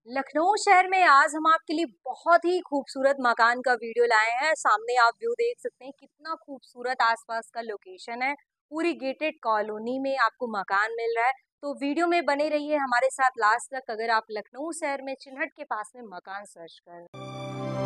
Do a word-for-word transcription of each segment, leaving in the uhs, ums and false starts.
लखनऊ शहर में आज हम आपके लिए बहुत ही खूबसूरत मकान का वीडियो लाए हैं। सामने आप व्यू देख सकते हैं, कितना खूबसूरत आसपास का लोकेशन है। पूरी गेटेड कॉलोनी में आपको मकान मिल रहा है। तो वीडियो में बने रहिए हमारे साथ लास्ट तक, अगर आप लखनऊ शहर में चिन्हट के पास में मकान सर्च कर रहे हैं।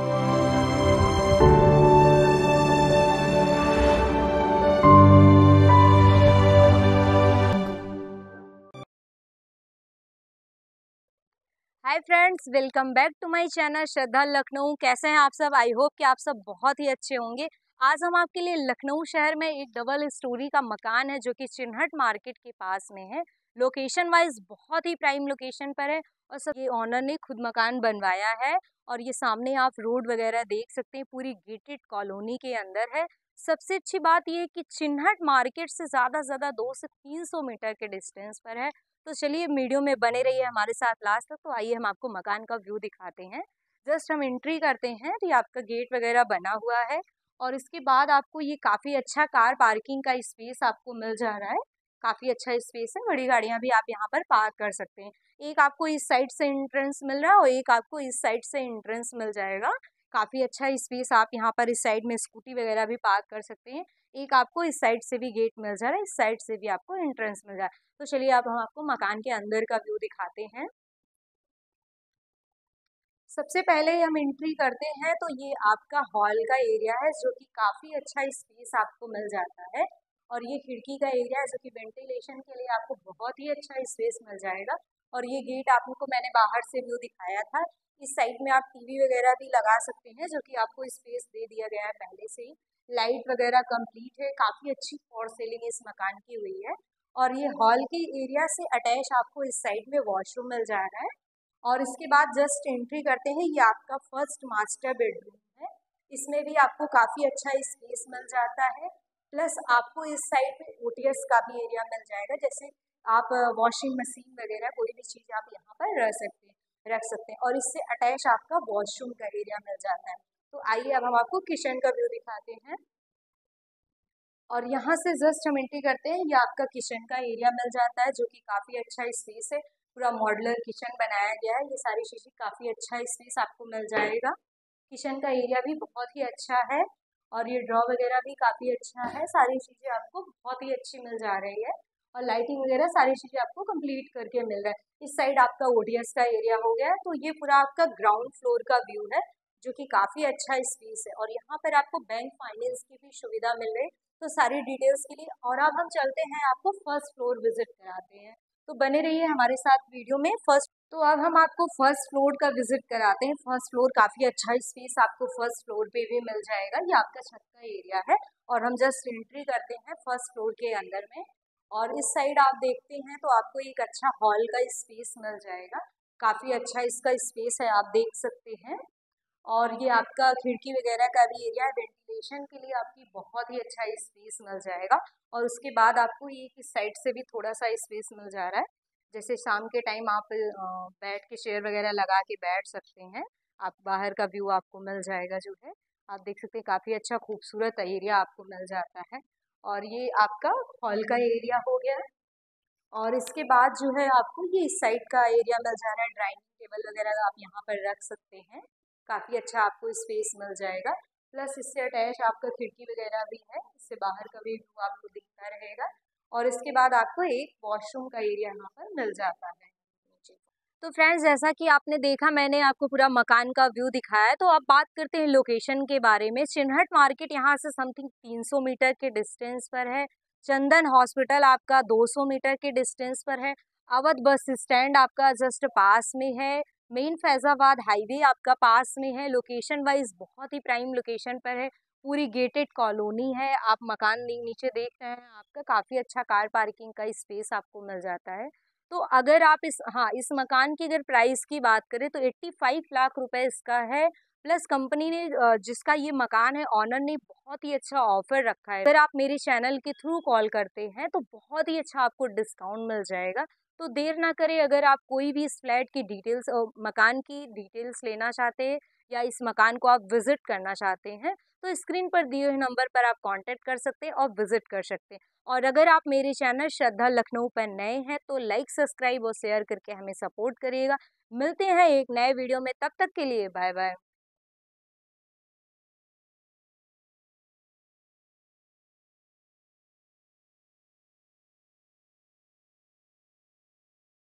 Hi friends, welcome back to my channel Shraddha Lucknow. कैसे हैं आप सब? आई होप कि आप सब बहुत ही अच्छे होंगे। आज हम आपके लिए लखनऊ शहर में एक डबल स्टोरी का मकान है जो कि चिन्हट मार्केट के पास में है। लोकेशन वाइज बहुत ही प्राइम लोकेशन पर है और सब ये ऑनर ने खुद मकान बनवाया है। और ये सामने आप रोड वगैरह देख सकते हैं, पूरी गेटेड कॉलोनी के अंदर है। सबसे अच्छी बात ये है कि चिन्हट मार्केट से ज़्यादा से ज़्यादा दो से तीन सौ मीटर के डिस्टेंस पर है। तो चलिए वीडियो में बने रहिए हमारे साथ लास्ट तक। तो आइए हम आपको मकान का व्यू दिखाते हैं। जस्ट हम एंट्री करते हैं तो ये आपका गेट वगैरह बना हुआ है और इसके बाद आपको ये काफ़ी अच्छा कार पार्किंग का स्पेस आपको मिल जा रहा है। काफ़ी अच्छा स्पेस है, बड़ी गाड़ियाँ भी आप यहाँ पर पार्क कर सकते हैं। एक आपको इस साइड से एंट्रेंस मिल रहा है और एक आपको इस साइड से एंट्रेंस मिल जाएगा। काफ़ी अच्छा स्पेस, आप यहाँ पर इस साइड में स्कूटी वगैरह भी पार्क कर सकते हैं। एक आपको इस साइड से भी गेट मिल जा रहा है, इस साइड से भी आपको एंट्रेंस मिल जा रहा है। तो चलिए अब हम आपको मकान के अंदर का व्यू दिखाते हैं। सबसे पहले हम एंट्री करते हैं तो ये आपका हॉल का एरिया है जो कि काफ़ी अच्छा स्पेस आपको मिल जाता है। और ये खिड़की का एरिया है जो कि वेंटिलेशन के लिए आपको बहुत ही अच्छा स्पेस मिल जाएगा। और ये गेट आपको मैंने बाहर से व्यू दिखाया था। इस साइड में आप टीवी वगैरह भी लगा सकते हैं जो कि आपको स्पेस दे दिया गया है पहले से ही। लाइट वगैरह कंप्लीट है, काफ़ी अच्छी फॉर सीलिंग इस मकान की हुई है। और ये हॉल के एरिया से अटैच आपको इस साइड में वॉशरूम मिल जा रहा है। और इसके बाद जस्ट एंट्री करते हैं, ये आपका फर्स्ट मास्टर बेडरूम है। इसमें भी आपको काफ़ी अच्छा स्पेस मिल जाता है। प्लस आपको इस साइड में ओटीएस का भी एरिया मिल जाएगा, जैसे आप वॉशिंग मशीन वगैरह कोई भी चीज़ आप यहाँ पर रख सकते हैं रख सकते हैं और इससे अटैच आपका वॉशरूम का एरिया मिल जाता है। तो आइए अब हम आपको किचन का व्यू दिखाते हैं। और यहाँ से जस्ट हम एंट्री करते हैं, ये आपका किचन का एरिया मिल जाता है जो कि काफ़ी अच्छा स्पेस है। पूरा मॉड्यूलर किचन बनाया गया है, ये सारी चीज़ें काफ़ी अच्छा स्पेस आपको मिल जाएगा। किचन का एरिया भी बहुत ही अच्छा है और ये ड्रॉ वगैरह भी काफ़ी अच्छा है। सारी चीज़ें आपको बहुत ही अच्छी मिल जा रही है और लाइटिंग वगैरह सारी चीज़ें आपको कंप्लीट करके मिल रहा है। इस साइड आपका ओडीएस का एरिया हो गया है। तो ये पूरा आपका ग्राउंड फ्लोर का व्यू है जो कि काफ़ी अच्छा स्पेस है और यहाँ पर आपको बैंक फाइनेंस की भी सुविधा मिल रही है। तो सारी डिटेल्स के लिए और अब हम चलते हैं, आपको फर्स्ट फ्लोर विजिट कराते हैं। तो बने रहिए हमारे साथ वीडियो में। फर्स्ट तो अब हम आपको फर्स्ट फ्लोर का विजिट कराते हैं। फर्स्ट फ्लोर काफ़ी अच्छा स्पेस आपको फर्स्ट फ्लोर पे भी मिल जाएगा। ये आपका छत का एरिया है और हम जस्ट एंट्री करते हैं फर्स्ट फ्लोर के अंदर में। और इस साइड आप देखते हैं तो आपको एक अच्छा हॉल का स्पेस मिल जाएगा। काफ़ी अच्छा इसका स्पेस है, आप देख सकते हैं। और ये आपका खिड़की वगैरह का भी एरिया है, वेंटिलेशन के लिए आपकी बहुत ही अच्छा स्पेस मिल जाएगा। और उसके बाद आपको ये इस साइड से भी थोड़ा सा स्पेस मिल जा रहा है, जैसे शाम के टाइम आप बैठ के चेयर वगैरह लगा के बैठ सकते हैं। आप बाहर का व्यू आपको मिल जाएगा जो है, आप देख सकते हैं काफ़ी अच्छा खूबसूरत एरिया आपको मिल जाता है। और ये आपका हॉल का एरिया हो गया है। और इसके बाद जो है आपको ये इस साइड का एरिया मिल जा रहा है, डाइनिंग टेबल वगैरह आप यहाँ पर रख सकते हैं। काफ़ी अच्छा आपको स्पेस मिल जाएगा। प्लस इससे अटैच आपका खिड़की वगैरह भी है, इससे बाहर का भी व्यू आपको दिखता रहेगा। और इसके बाद आपको एक वॉशरूम का एरिया यहाँ पर मिल जाता है। तो फ्रेंड्स, जैसा कि आपने देखा, मैंने आपको पूरा मकान का व्यू दिखाया है। तो अब बात करते हैं लोकेशन के बारे में। चिन्हट मार्केट यहाँ से समथिंग तीन सौ मीटर के डिस्टेंस पर है। चंदन हॉस्पिटल आपका दो सौ मीटर के डिस्टेंस पर है। अवध बस स्टैंड आपका जस्ट पास में है। मेन फैजाबाद हाईवे आपका पास में है। लोकेशन वाइज बहुत ही प्राइम लोकेशन पर है। पूरी गेटेड कॉलोनी है। आप मकान नीचे देख रहे हैं, आपका काफ़ी अच्छा कार पार्किंग का स्पेस आपको मिल जाता है। तो अगर आप इस हाँ इस मकान की अगर प्राइस की बात करें तो पचासी लाख रुपए इसका है। प्लस कंपनी ने जिसका ये मकान है, ऑनर ने बहुत ही अच्छा ऑफर रखा है। अगर आप मेरे चैनल के थ्रू कॉल करते हैं तो बहुत ही अच्छा आपको डिस्काउंट मिल जाएगा। तो देर ना करें, अगर आप कोई भी इस फ्लैट की डिटेल्स और मकान की डिटेल्स लेना चाहते हैं या इस मकान को आप विजिट करना चाहते हैं तो स्क्रीन पर दिए हुए नंबर पर आप कांटेक्ट कर सकते हैं और विजिट कर सकते हैं। और अगर आप मेरे चैनल श्रद्धा लखनऊ पर नए हैं तो लाइक, सब्सक्राइब और शेयर करके हमें सपोर्ट करिएगा। मिलते हैं एक नए वीडियो में, तब तक के लिए बाय बाय।